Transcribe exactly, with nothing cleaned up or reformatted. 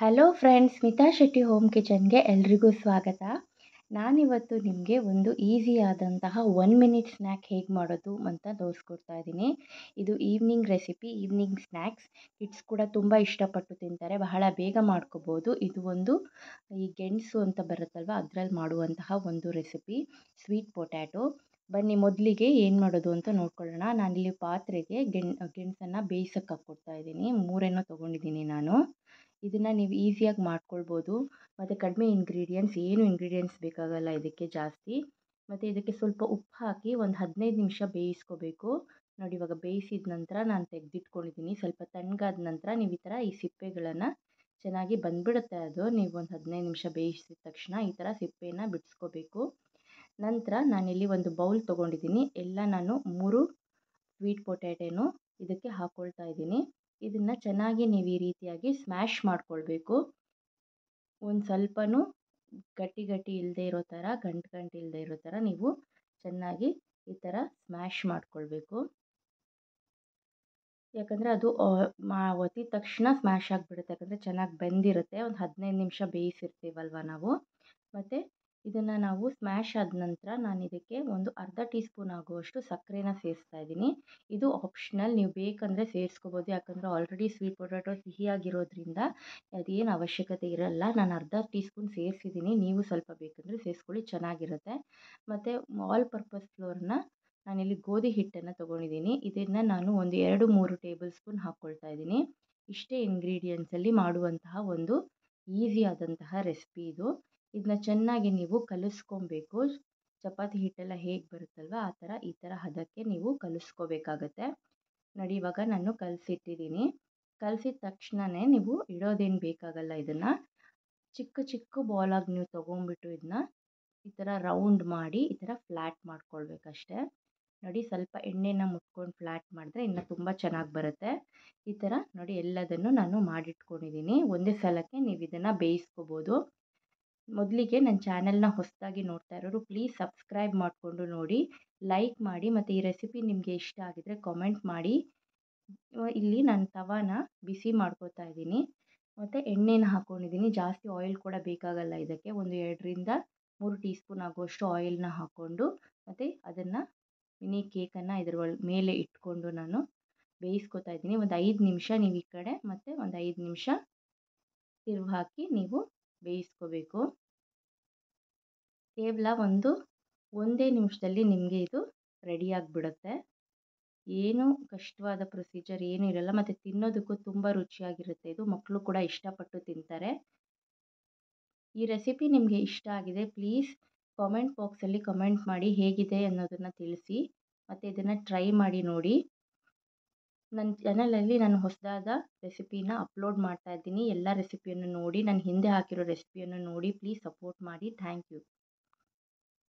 Hello friends, Smita Shetty home ಕಿಚನ್ಗೆ ಎಲ್ರಿಗೂ ಸ್ವಾಗತ. ನಾನಿವತ್ತು ನಿಮಗೆ ಒಂದು ಈಸಿ ಆದಂತಹ ಒನ್ ಮಿನಿಟ್ ಸ್ನ್ಯಾಕ್ ಹೇಗೆ ಮಾಡೋದು ಅಂತ ತೋರಿಸ್ಕೊಡ್ತಾ ಇದ್ದೀನಿ. ಇದು evening recipe, evening snacks. Kids ಕೂಡ ತುಂಬ ಇಷ್ಟಪಟ್ಟು ತಿಂತಾರೆ, ಬಹಳ ಬೇಗ ಮಾಡ್ಕೋಬೋದು. ಇದು ಒಂದು ಈ ಗೆಣಸು ಅಂತ ಬರುತ್ತಲ್ವ, ಅದರಲ್ಲಿ ಮಾಡುವಂತಹ ಒಂದು ರೆಸಿಪಿ, ಸ್ವೀಟ್ ಪೊಟ್ಯಾಟೊ. ಬನ್ನಿ ಮೊದಲಿಗೆ ಏನು ಮಾಡೋದು ಅಂತ ನೋಡ್ಕೊಳ್ಳೋಣ. ನಾನಿಲ್ಲಿ ಪಾತ್ರೆಗೆ ಗೆಣ್ ಗೆಣಸನ್ನು ಬೇಯಿಸೋಕ್ಕೆ ಹಾಕ್ಕೊಡ್ತಾ ಇದ್ದೀನಿ. ಮೂರೇನೋ ತೊಗೊಂಡಿದ್ದೀನಿ ನಾನು. ಇದನ್ನು ನೀವು ಈಸಿಯಾಗಿ ಮಾಡ್ಕೊಳ್ಬೋದು ಮತ್ತು ಕಡಿಮೆ ಇಂಗ್ರೀಡಿಯೆಂಟ್ಸ್, ಏನು ಇಂಗ್ರೀಡಿಯೆಂಟ್ಸ್ ಬೇಕಾಗಲ್ಲ ಇದಕ್ಕೆ ಜಾಸ್ತಿ. ಮತ್ತು ಇದಕ್ಕೆ ಸ್ವಲ್ಪ ಉಪ್ಪು ಹಾಕಿ ಒಂದು ಹದಿನೈದು ನಿಮಿಷ ಬೇಯಿಸ್ಕೋಬೇಕು. ನೋಡಿ, ಇವಾಗ ಬೇಯಿಸಿದ ನಂತರ ನಾನು ತೆಗೆದಿಟ್ಕೊಂಡಿದ್ದೀನಿ. ಸ್ವಲ್ಪ ತಣ್ಣಗಾದ ನಂತರ ನೀವು ಈ ಥರ ಈ ಸಿಪ್ಪೆಗಳನ್ನು ಚೆನ್ನಾಗಿ ಬಂದುಬಿಡುತ್ತೆ ಅದು. ನೀವು ಒಂದು ಹದಿನೈದು ನಿಮಿಷ ಬೇಯಿಸಿದ ತಕ್ಷಣ ಈ ಥರ ಸಿಪ್ಪೆನ ಬಿಡಿಸ್ಕೋಬೇಕು. ನಂತರ ನಾನಿಲ್ಲಿ ಒಂದು ಬೌಲ್ ತೊಗೊಂಡಿದ್ದೀನಿ. ಎಲ್ಲ ನಾನು ಮೂರು ಸ್ವೀಟ್ ಪೊಟ್ಯಾಟೊನು ಇದಕ್ಕೆ ಹಾಕ್ಕೊಳ್ತಾ ಇದ್ದೀನಿ. ಇದನ್ನು ಚೆನ್ನಾಗಿ ನೀವು ಈ ರೀತಿಯಾಗಿ ಸ್ಮ್ಯಾಶ್ ಮಾಡ್ಕೊಳ್ಬೇಕು. ಒಂದು ಸ್ವಲ್ಪನೂ ಗಟ್ಟಿ ಗಟ್ಟಿ ಇಲ್ಲದೆ ಇರೋ ಥರ, ಗಂಟು ಗಂಟು ಇಲ್ಲದೆ ಇರೋ ಥರ ನೀವು ಚೆನ್ನಾಗಿ ಈ ಥರ ಸ್ಮ್ಯಾಶ್ ಮಾಡ್ಕೊಳ್ಬೇಕು. ಯಾಕಂದರೆ ಅದು ಮಾ ಒತ್ತಿದ ತಕ್ಷಣ ಸ್ಮ್ಯಾಶ್ ಆಗಿಬಿಡುತ್ತೆ, ಯಾಕಂದರೆ ಚೆನ್ನಾಗಿ ಬೆಂದಿರುತ್ತೆ. ಒಂದು ಹದಿನೈದು ನಿಮಿಷ ಬೇಯಿಸಿರ್ತೀವಲ್ವ ನಾವು. ಮತ್ತು ಇದನ್ನು ನಾವು ಸ್ಮ್ಯಾಶ್ ಆದ ನಂತರ ನಾನು ಇದಕ್ಕೆ ಒಂದು ಅರ್ಧ ಟೀ ಸ್ಪೂನ್ ಆಗುವಷ್ಟು ಸಕ್ಕರೆನ ಸೇರಿಸ್ತಾ ಇದ್ದೀನಿ. ಇದು ಆಪ್ಷನಲ್, ನೀವು ಬೇಕಂದರೆ ಸೇರಿಸ್ಕೋಬೋದು. ಯಾಕಂದರೆ ಆಲ್ರೆಡಿ ಸ್ವೀಟ್ ಪೊಟ್ಯಾಟೊ ಸಿಹಿಯಾಗಿರೋದ್ರಿಂದ ಅದೇನು ಅವಶ್ಯಕತೆ ಇರಲ್ಲ. ನಾನು ಅರ್ಧ ಟೀ ಸ್ಪೂನ್ ಸೇರಿಸಿದ್ದೀನಿ, ನೀವು ಸ್ವಲ್ಪ ಬೇಕಂದರೆ ಸೇರಿಸ್ಕೊಳ್ಳಿ, ಚೆನ್ನಾಗಿರುತ್ತೆ. ಮತ್ತು ಆಲ್ ಪರ್ಪಸ್ ಫ್ಲೋರ್ನ ನಾನಿಲ್ಲಿ ಗೋಧಿ ಹಿಟ್ಟನ್ನು ತೊಗೊಂಡಿದ್ದೀನಿ. ಇದನ್ನು ನಾನು ಒಂದು ಎರಡು ಮೂರು ಟೇಬಲ್ ಸ್ಪೂನ್ ಹಾಕ್ಕೊಳ್ತಾ ಇದ್ದೀನಿ. ಇಷ್ಟೇ ಇಂಗ್ರೀಡಿಯೆಂಟ್ಸಲ್ಲಿ ಮಾಡುವಂತಹ ಒಂದು ಈಸಿ ಆದಂತಹ ರೆಸಿಪಿ ಇದು. ಇದನ್ನ ಚೆನ್ನಾಗಿ ನೀವು ಕಲಿಸ್ಕೊಬೇಕು. ಚಪಾತಿ ಹಿಟ್ಟೆಲ್ಲ ಹೇಗೆ ಬರುತ್ತಲ್ವ ಆ ಥರ ಈ ಥರ ಹದಕ್ಕೆ ನೀವು ಕಲಿಸ್ಕೋಬೇಕಾಗತ್ತೆ. ನೋಡಿ, ಇವಾಗ ನಾನು ಕಲಸಿಟ್ಟಿದ್ದೀನಿ. ಕಲಸಿದ ತಕ್ಷಣವೇ ನೀವು ಇಡೋದೇನು ಬೇಕಾಗಲ್ಲ. ಇದನ್ನು ಚಿಕ್ಕ ಚಿಕ್ಕ ಬಾಲಾಗಿ ನೀವು ತೊಗೊಂಡ್ಬಿಟ್ಟು ಇದನ್ನ ಈ ಥರ ರೌಂಡ್ ಮಾಡಿ ಈ ಥರ ಫ್ಲ್ಯಾಟ್ ಮಾಡ್ಕೊಳ್ಬೇಕಷ್ಟೆ. ನೋಡಿ, ಸ್ವಲ್ಪ ಎಣ್ಣೆನ ಮುಟ್ಕೊಂಡು ಫ್ಲ್ಯಾಟ್ ಮಾಡಿದ್ರೆ ಇನ್ನೂ ತುಂಬ ಚೆನ್ನಾಗಿ ಬರುತ್ತೆ. ಈ ಥರ ನೋಡಿ ಎಲ್ಲದನ್ನು ನಾನು ಮಾಡಿಟ್ಕೊಂಡಿದ್ದೀನಿ. ಒಂದೇ ಸಲಕ್ಕೆ ನೀವು ಇದನ್ನು ಬೇಯಿಸ್ಕೋಬೋದು. ಮೊದಲಿಗೆ ನನ್ನ ಚಾನೆಲ್ನ ಹೊಸದಾಗಿ ನೋಡ್ತಾ ಇರೋರು ಪ್ಲೀಸ್ ಸಬ್ಸ್ಕ್ರೈಬ್ ಮಾಡಿಕೊಂಡು ನೋಡಿ, ಲೈಕ್ ಮಾಡಿ, ಮತ್ತು ಈ ರೆಸಿಪಿ ನಿಮಗೆ ಇಷ್ಟ ಆಗಿದರೆ ಕಾಮೆಂಟ್ ಮಾಡಿ. ಇಲ್ಲಿ ನಾನು ತವಾನ ಬಿಸಿ ಮಾಡ್ಕೋತಾ ಇದ್ದೀನಿ ಮತ್ತು ಎಣ್ಣೆನ ಹಾಕ್ಕೊಂಡಿದ್ದೀನಿ. ಜಾಸ್ತಿ ಆಯಿಲ್ ಕೂಡ ಬೇಕಾಗಲ್ಲ ಇದಕ್ಕೆ. ಒಂದು ಎರಡರಿಂದ ಮೂರು ಟೀ ಸ್ಪೂನ್ ಆಗುವಷ್ಟು ಆಯಿಲ್ನ ಹಾಕ್ಕೊಂಡು ಮತ್ತು ಅದನ್ನು ಮಿನಿ ಕೇಕನ್ನು ಇದರ ಒಳ ಮೇಲೆ ಇಟ್ಕೊಂಡು ನಾನು ಬೇಯಿಸ್ಕೊತಾ ಇದ್ದೀನಿ. ಒಂದು ಐದು ನಿಮಿಷ ನೀವು ಈ ಕಡೆ ಮತ್ತು ಒಂದು ಐದು ನಿಮಿಷ ತಿರುವು ಹಾಕಿ ನೀವು ಬೇಯಿಸ್ಕೋಬೇಕು. ಕೇವಲ ಒಂದು ಒಂದೇ ನಿಮಿಷದಲ್ಲಿ ನಿಮಗೆ ಇದು ರೆಡಿಯಾಗಿಬಿಡುತ್ತೆ. ಏನೂ ಕಷ್ಟವಾದ ಪ್ರೊಸೀಜರ್ ಏನೂ ಇರಲ್ಲ, ಮತ್ತು ತಿನ್ನೋದಕ್ಕೂ ತುಂಬ ರುಚಿಯಾಗಿರುತ್ತೆ. ಇದು ಮಕ್ಕಳು ಕೂಡ ಇಷ್ಟಪಟ್ಟು ತಿಂತಾರೆ. ಈ ರೆಸಿಪಿ ನಿಮಗೆ ಇಷ್ಟ ಆಗಿದೆ ಪ್ಲೀಸ್ ಕಾಮೆಂಟ್ ಬಾಕ್ಸಲ್ಲಿ ಕಮೆಂಟ್ ಮಾಡಿ, ಹೇಗಿದೆ ಅನ್ನೋದನ್ನು ತಿಳಿಸಿ. ಮತ್ತು ಇದನ್ನು ಟ್ರೈ ಮಾಡಿ ನೋಡಿ. ನನ್ನ ಚಾನಲಲ್ಲಿ ನಾನು ಹೊಸದಾದ ರೆಸಿಪಿನ ಅಪ್ಲೋಡ್ ಮಾಡ್ತಾ ಇದ್ದೀನಿ. ಎಲ್ಲ ರೆಸಿಪಿಯನ್ನು ನೋಡಿ, ನಾನು ಹಿಂದೆ ಹಾಕಿರೋ ರೆಸಿಪಿಯನ್ನು ನೋಡಿ ಪ್ಲೀಸ್ ಸಪೋರ್ಟ್ ಮಾಡಿ. Thank you.